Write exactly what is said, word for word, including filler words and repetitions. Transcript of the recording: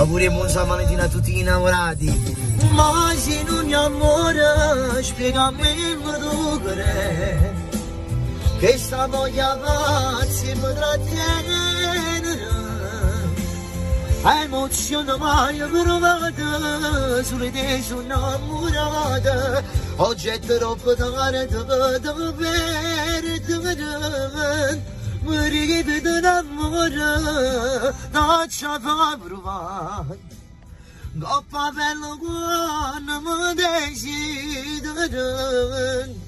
Auguri e buon San Valentino a tutti gli innamorati. Ma se non mi amore, spiegami dove che sta voglia pazzi mi trattiene. Emozione mai provata, sulle te sono innamorata. Oggi è troppo tardi per perdere. Mi ripete l'amore, non ci fa provare. Coppa bello quando mi desideri.